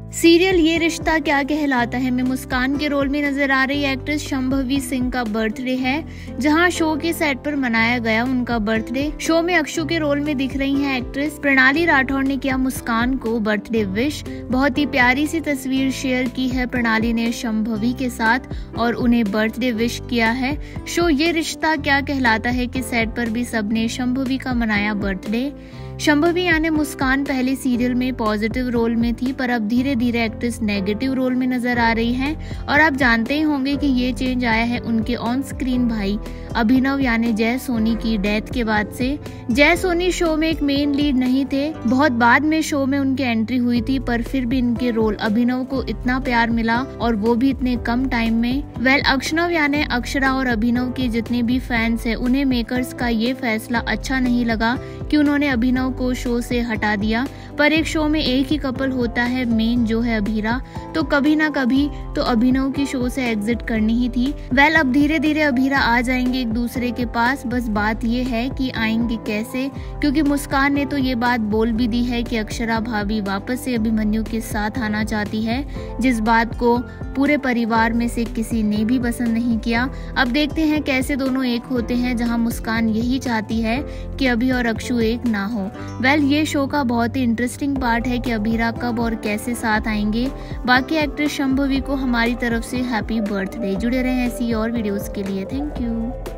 Serial ये रिश्ता क्या कहलाता है में मुस्कान के रोल में नजर आ रही एक्ट्रेस शंभवी सिंह का बर्थडे है, जहां शो के सेट पर मनाया गया उनका बर्थडे। शो में अक्षु के रोल में दिख रही हैं एक्ट्रेस प्रणाली राठौड़ ने किया मुस्कान को बर्थडे विश। बहुत ही प्यारी सी तस्वीर शेयर की है प्रणाली ने शंभवी के साथ और उन्हें बर्थडे विश किया है। शो ये रिश्ता क्या कहलाता है कि सेट पर भी सबने शंभवी का मनाया बर्थडे। शंभवी यानी मुस्कान पहले सीरियल में पॉजिटिव रोल में थी, पर अब धीरे धीरे एक्ट्रेस नेगेटिव रोल में नजर आ रही हैं। और आप जानते ही होंगे कि ये चेंज आया है उनके ऑन स्क्रीन भाई अभिनव यानी जय सोनी की डेथ के बाद से। जय सोनी शो में एक मेन लीड नहीं थे, बहुत बाद में शो में उनकी एंट्री हुई थी, पर फिर भी इनके रोल अभिनव को इतना प्यार मिला और वो भी इतने कम टाइम में। अक्षनव यानी अक्षरा और अभिनव के जितने भी फैंस है उन्हें मेकर्स का ये फैसला अच्छा नहीं लगा कि उन्होंने अभिनव को शो से हटा दिया। पर एक शो में एक ही कपल होता है मेन जो है अभीरा, तो कभी ना कभी तो अभिनव की शो से एग्जिट करनी ही थी। अब धीरे धीरे अभीरा आ जाएंगे एक दूसरे के पास, बस बात ये है कि आएंगे कैसे, क्योंकि मुस्कान ने तो ये बात बोल भी दी है कि अक्षरा भाभी वापस से अभिमन्यु के साथ आना चाहती है, जिस बात को पूरे परिवार में से किसी ने भी पसंद नहीं किया। अब देखते हैं कैसे दोनों एक होते हैं, जहां मुस्कान यही चाहती है कि अभी और अक्षु एक ना हो। ये शो का बहुत ही इंटरेस्टिंग पार्ट है कि अभीरा कब और कैसे साथ आएंगे। बाकी एक्ट्रेस शंभवी को हमारी तरफ से हैप्पी बर्थडे। जुड़े रहें ऐसी और वीडियोस के लिए। Thank you.